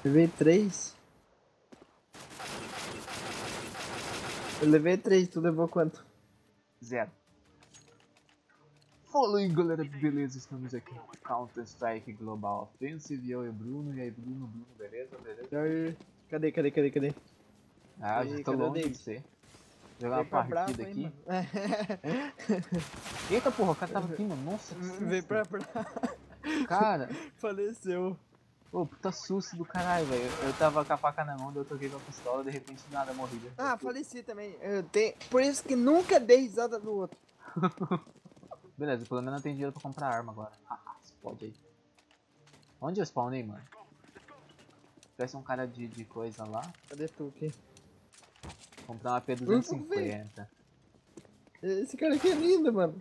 Levei 3. Eu levei 3, tu levou quanto? 0. Fala aí galera, beleza? Estamos aqui no Counter Strike Global Offensive, eu e o Bruno. E aí Bruno, beleza? E aí? Cadê? Ah, já E tô cadê o longe de David? você. Jogar uma Veio pra partida brava aí, aqui. mano. Eita porra, o cara tava aqui, mano. Nossa, que Veio susto. pra brava. Cara, Faleceu. ô, puta susto do caralho, velho. Eu tava com a faca na mão, daí eu toquei com a pistola, de repente nada, morri. Ah, faleci também. Por isso que nunca dei risada do outro. Beleza, pelo menos eu tenho dinheiro pra comprar arma agora. Haha, explode aí. Onde eu spawnei, mano? Parece um cara de coisa lá. Cadê tu aqui? Comprar uma Velho. P250. Esse cara aqui é lindo, mano.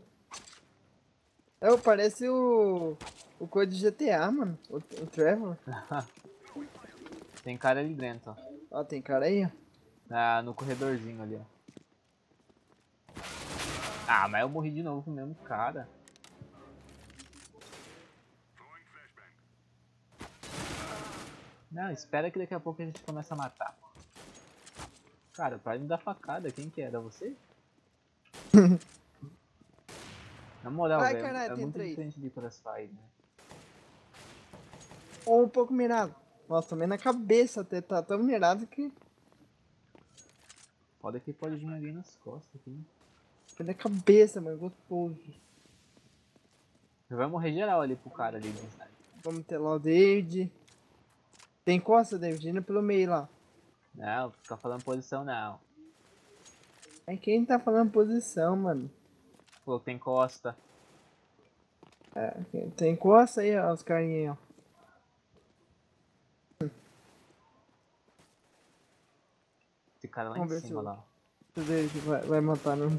Parece o code de GTA, mano. O Trevor. Tem cara ali dentro, ó. Ó, tem cara aí, ó. Ah, no corredorzinho ali, ó. Ah, mas eu morri de novo com o mesmo cara. Não, espera que daqui a pouco a gente começa a matar. Cara, para de me dar facada, quem que era? Você? Na moral, Ai, velho, caralho, é tem muito 3. diferente de Crossfire, né? Ou um pouco mirado. Nossa, também na cabeça até tá tão mirado que. Foda que pode vir alguém nas costas aqui. Foi na cabeça, mano. Gostoso. Já vai morrer geral ali pro cara ali do sniper. Vamos ter lá o David. Tem costa, David, indo pelo meio lá. Não, fica falando posição não. É quem tá falando posição, mano. Falou que tem costa. É, tem costa aí, ó, os carinha aí, ó. Esse cara lá em Vamos ver se cima o lá. David vai matar, não.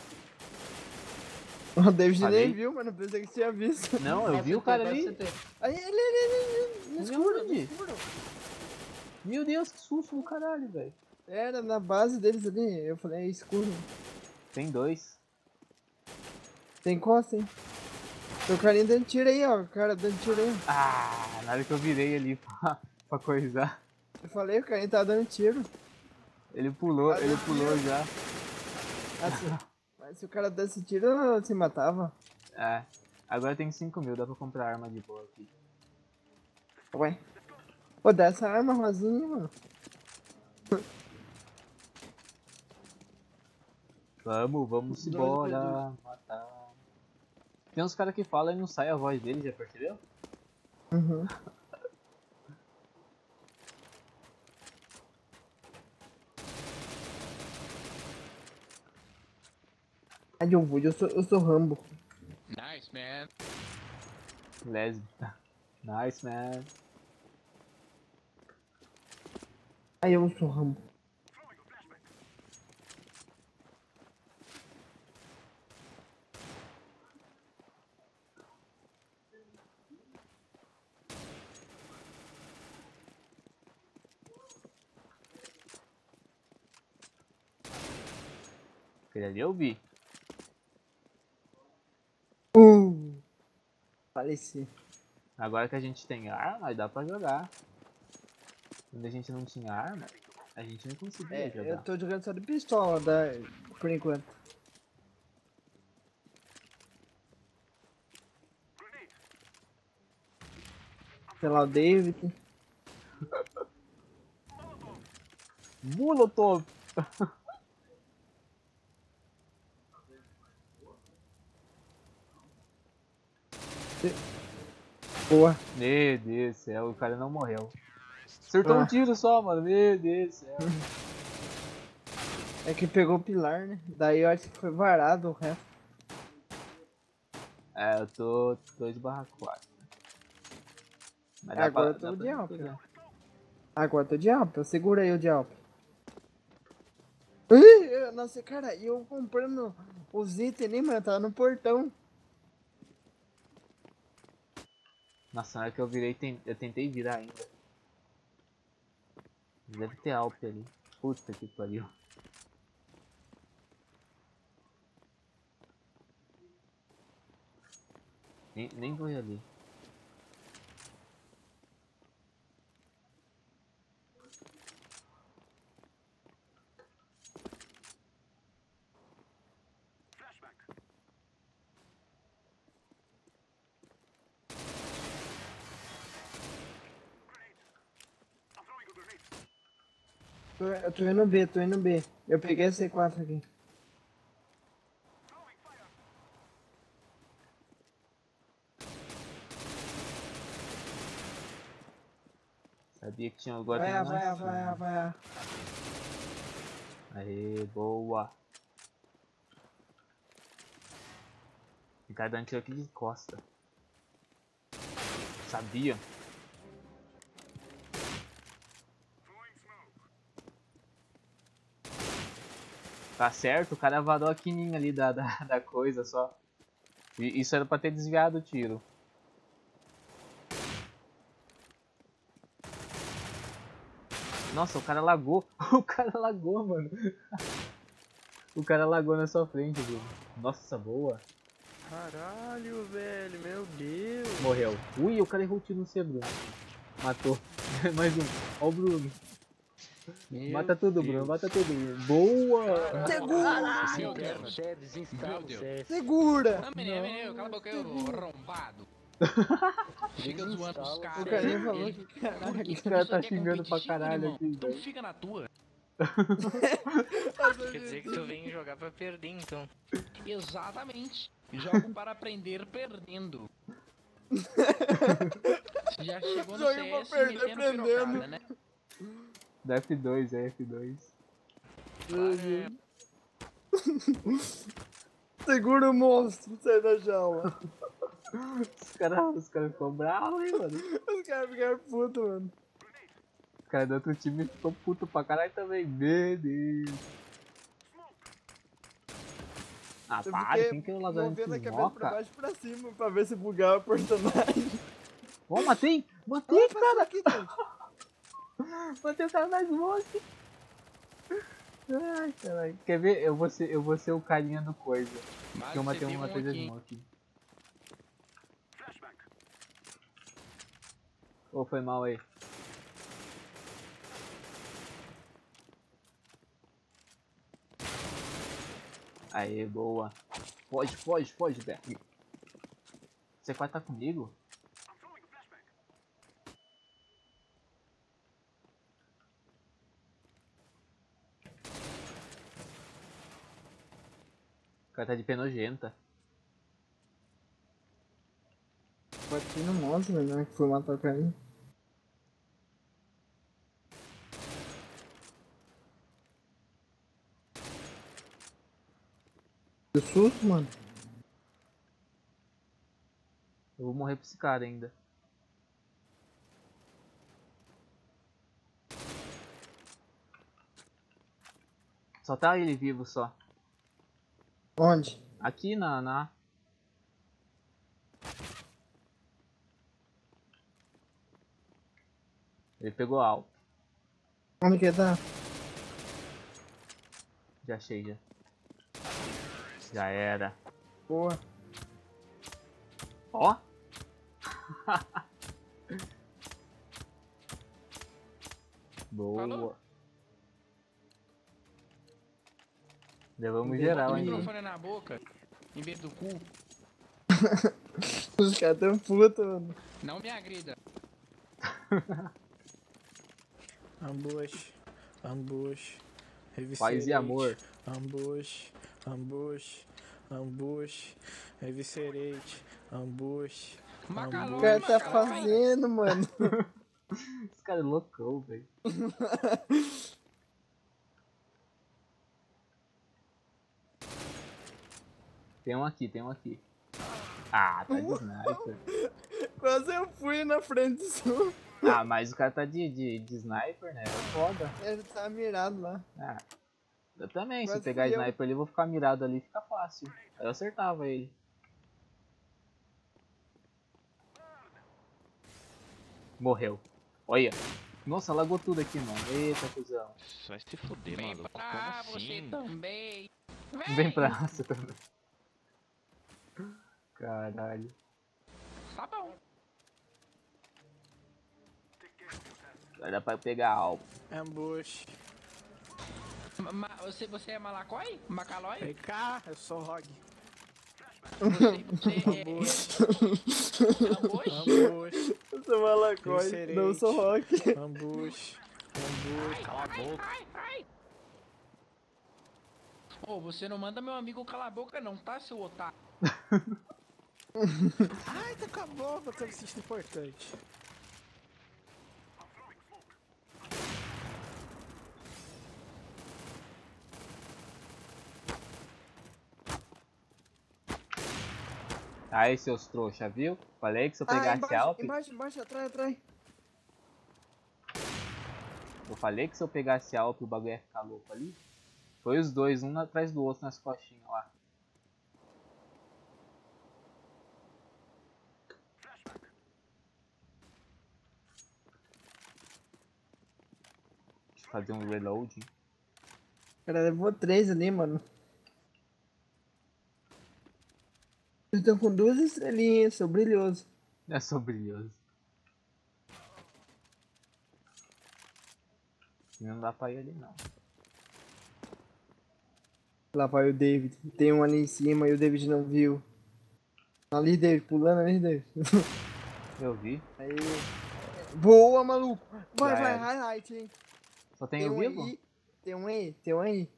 O David nem Falei? viu, mano. Pensei que você tinha visto. Não, eu vi o cara ali. Aí, ele, no Onde? escuro, no escuro. Meu Deus, que susto do caralho, velho. Era na base deles ali. Eu falei, é escuro. Tem 2. Tem costa, hein? Tem o carinha dando tiro aí, ó. O cara dando tiro aí. Ah, na hora que eu virei ali pra coisar. Eu falei, o carinha tá dando tiro. Ele pulou Tá dando tiro. já. Mas se o cara desse tiro, eu se matava. É. Agora tem 5 mil, dá pra comprar arma de boa aqui. Ué. Pô, dá essa arma rosinha, mano. Vamos embora. Matar. Tem uns caras que falam e não sai a voz deles, já percebeu? Uhum. Ai, eu sou Rambo. Nice, man. Lésbica. Nice, man. Ai, eu sou Rambo. Aquele ali eu vi. Faleci. Agora que a gente tem arma, aí dá pra jogar. Quando a gente não tinha arma, a gente não conseguia É, eu jogar. tô jogando só de pistola, por enquanto. Sei lá, o David. Molotov! Boa. Meu Deus do céu, o cara não morreu. Acertou um tiro só, mano. Meu Deus do céu. É que pegou o pilar, né? Daí eu acho que foi varado o resto. É, eu tô 2/4. Mas Agora eu tô de alp. Agora eu tô de alp. Segura aí o de alp. Nossa, cara, e eu comprando os itens ali, mano, tava no portão. Nossa, na hora que eu virei, eu tentei virar ainda. Deve ter Alp ali. Puta que pariu. Nem vou ir ali. Eu tô indo B, tô indo B. Eu peguei a C4 aqui. Sabia que tinha agora. Vai, Tem vai, mais. vai, vai. Aê, boa. O cara dando tiro aqui de costa. Sabia? Tá certo, o cara varou a quininha ali da coisa só. E isso era pra ter desviado o tiro. Nossa, o cara lagou. O cara lagou, mano. O cara lagou na sua frente, viu? Nossa, boa. Caralho, velho, meu Deus. Morreu. Ui, o cara errou o tiro no C, Bruno. Matou. Mais um. Ó o Bruno. Mata tudo, Bruno. Mata tudo, Bruno. Boa! Segura! Meu Deus. Desinstala Meu o Deus. CS. Segura! Não, menino, cala a boca, eu arrombado. Fica zoando os Desinstala caras. O carinha aí, falou ele- que caralho. Porque Os caras isso tá aqui é xingando pra competitivo, caralho irmão. aqui, Então velho. fica na tua. Quer dizer que tu vem jogar pra perder, então. Exatamente. Jogo para aprender perdendo. Já chegou no Jogo pra CS perder metendo aprendendo. pirocada, né? Da F2, é F2. Claro, Segura o monstro, sai da jaula. Os cara ficou bravos, hein, mano. Os caras ficaram putos, mano. Os caras do outro time ficou puto pra caralho também. Meu Deus. Ah, Eu para, fiquei quem que é o Lazarento movendo a que cabeça pra moca? baixo e pra cima pra ver se bugava o personagem. Ó, matei! Matei, Olha, passou cara! aqui, gente. Matei o cara da smoke! Ai, caralho. Quer ver? Eu vou ser o carinha do coisa. mas Que eu matei teve uma coisa aqui. smoke. Ô, foi mal aí. Aê, boa. Foge, Berg. Você vai estar comigo? O cara tá de pé nojenta. Bati no monstro, né? Que foi matar o carinha. Que susto, mano. Eu vou morrer pra esse cara ainda. Só tá ele vivo só. Onde? Aqui na... Ele pegou alto. Onde que tá? Já achei, já. Já era. Boa. Ó. Boa. Falou? Levamos Bota geral o ainda. microfone na boca, em vez do cu. Os caras tão putos, mano. Não me agrida. Ambush. Ambush. Paz e amor. Ambush. Ambush. Ambush. Eviscerate. Ambush. Macaló, O cara tá macaló. fazendo, mano. Esse cara é loucão, velho. Tem um aqui. Ah, tá de sniper. Quase eu fui na frente sua. Ah, mas o cara tá de sniper, né? É foda. Ele tá mirado lá. Ah, eu também, se Quase eu pegar fui eu. sniper ali, eu vou ficar mirado ali, fica fácil. Aí eu acertava ele. Morreu. Olha. Nossa, lagou tudo aqui, mano. Eita, cuzão. Vai se fuder, Vem maluco. pra Como você assim? também. Vem pra você também. Caralho. Tá bom. Vai dar pra pegar algo. Ambush. Você é malacói? Macalói? Vem cá, eu sou Rogue. Você é... Ambush. Ambush? Ambush. Eu sou malacói, Eviscerate. não sou rock. Ambush. Ambush. Cala a boca. Ô, você não manda meu amigo calar a boca não, tá, seu otário? Ai, tá com a bomba, tô assistindo importante. Aí, seus trouxa, viu? Falei que se eu pegasse Alp. Embaixo, atrás. Eu falei que se eu pegasse Alp o bagulho ia ficar louco ali. Foi os dois, um atrás do outro nas costinhas lá. Deixa eu fazer um reload. O cara levou 3 ali, mano. Eles estão com 2 estrelinhas, sou brilhoso. Não é só brilhoso. Não dá pra ir ali não. Lá vai o David. Tem um ali em cima e o David não viu. Ali, David, pulando ali, David. Eu vi. Aí. Boa, maluco! Vai, Já era. highlight, hein? Só tem Tem eu um vivo? aí. Tem um aí.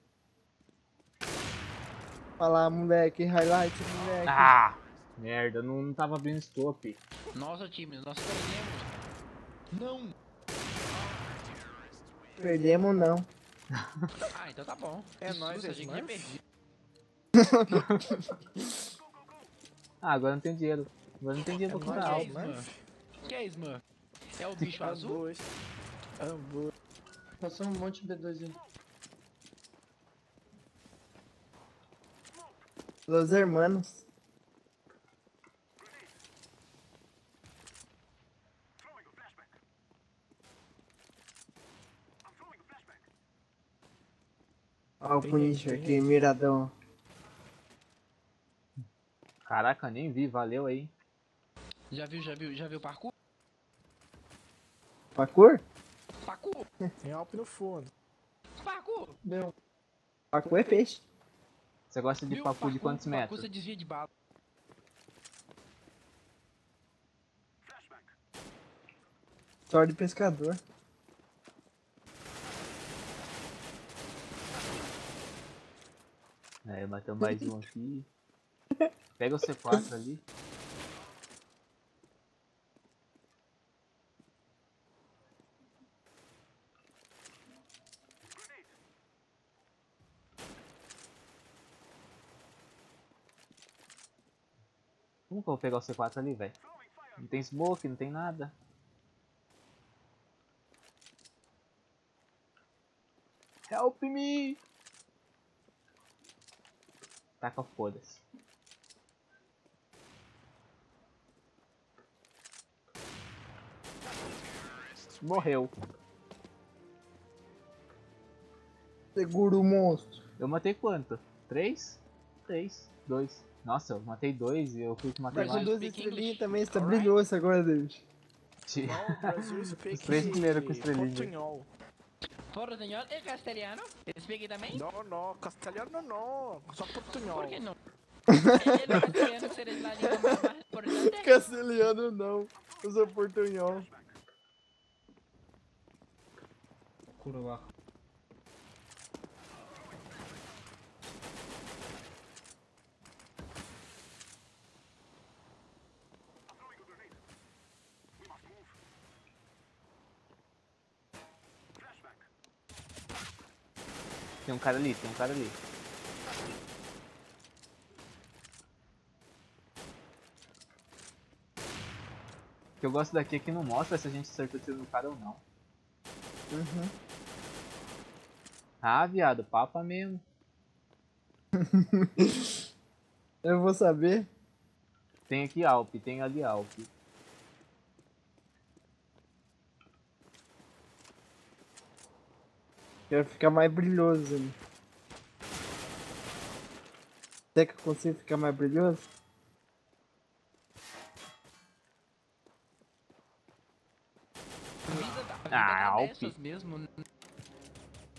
Olha lá, moleque, highlight, moleque. Ah! Merda, não tava abrindo scope. Nossa, time, nós perdemos. Não. Perdemos não. Ah, então tá bom. É Que nóis, susto, é a gente tinha Smurf. perdido. Ah, agora não tem dinheiro. Agora não tem dinheiro pra nóis, comprar é Alp. Smurf. Que é isso, mano? É o bicho azul? Ambush. Ambush. Passou um monte de B2 aí. Los hermanos. Olha o Punisher aqui, miradão. Caraca, nem vi, valeu aí. Já viu o parkour? Parkour? Parkour! Tem Alp no fundo. Parkour! Deu. Parkour é peixe. Você gosta de Viu? parkour de quantos Parkour metros? você desvia de bala. Sorte de pescador. É, bateu mais um aqui. Pega o C4 ali. Como que eu vou pegar o C4 ali, velho? Não tem smoke, não tem nada. Help me! Taca foda-se. Morreu. Segura o monstro. Eu matei quanto? 3? 3, 2. Nossa, eu matei 2 e eu fui que matei Tá com mais. 2 Speak estrelinhas English. também, você tá Alright. brilhoso agora, David. Não, o Brasil speak Os três primeiros com estrelinha. portunhol. Portuñol é castelhano? Speak também? Não, castelhano não. Só portunhol. Por que não? É o castelhano que seria a língua mais importante? Castelhano não. Eu sou portunhol. Cura lá. Tem um cara ali, tem um cara ali. O que eu gosto daqui é que não mostra se a gente acertou o tiro no cara ou não. Uhum. Ah, viado, papa mesmo. Eu vou saber. Tem aqui Alp, tem ali Alp. Quero ficar mais brilhoso ali. Será que eu consigo ficar mais brilhoso? A vida Ah, tá Alp. dessas mesmo.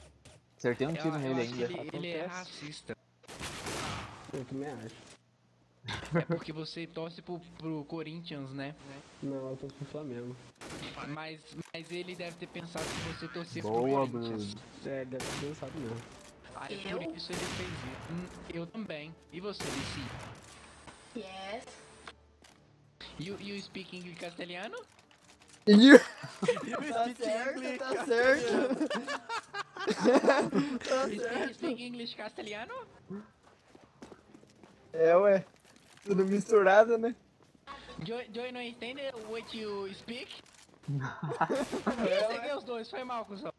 Acertei um tiro Eu nele acho que ainda. ele é Acontece. racista. Eu também acho. É porque você torce pro Corinthians, né? Não, eu tô com o Flamengo. Mas ele deve ter pensado que você torcia pro Boa, Corinthians. Bruno. É, deve ter pensado mesmo. Aí por isso ele fez isso. Eu também. E você, Lici? Yes. You speak English castelhano? Tá certo, tá certo. You speak English castelhano? É, ué. Tudo misturado, né? Joy não entende what you speak? Eu peguei os dois, foi mal, cuzão.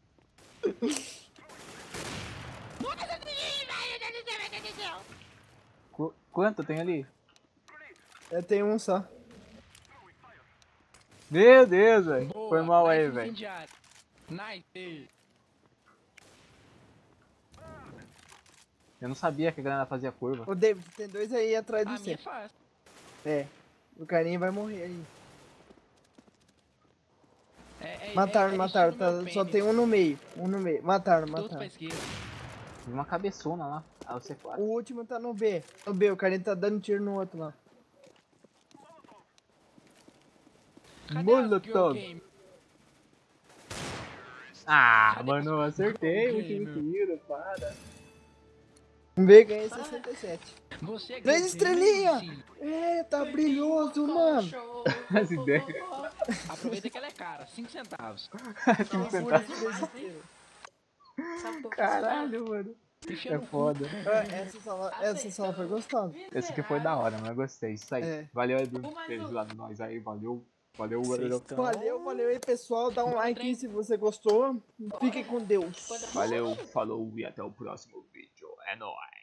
Quanto tem ali? Tem um só. Meu Deus, velho. Boa, Foi mal aí, nice velho. incendiário. Nice. Eu não sabia que a granada fazia curva. Ô, David, tem dois aí atrás A de minha é você. fácil. É. O carinha vai morrer aí. Mataram. Mataram. Só tem um no meio. Mataram. Tudo pra esquerda. Vi uma cabeçona lá. Ah, o C4. O último tá no B. No B, o carinha tá dando tiro no outro lá. Cadê as Molotov. girl game? Ah, mano, eu acertei o Game. último tiro, para. Um B ganhei 67. Você é 3 girl game, estrelinhas! sim. É, tá brilhoso, mano. As ideias. Aproveita que ela é cara, 5 centavos. Caralho, mano. Enfia É no cu. foda. Essa sala foi gostosa. Esse aqui foi da hora, mas eu gostei. Isso aí. É. Valeu, Edu. Beijo lá de nós aí. Valeu. Valeu, valeu. Valeu aí, pessoal. Dá um like aí se você gostou. Fiquem com Deus. Valeu, falou e até o próximo vídeo. É nóis.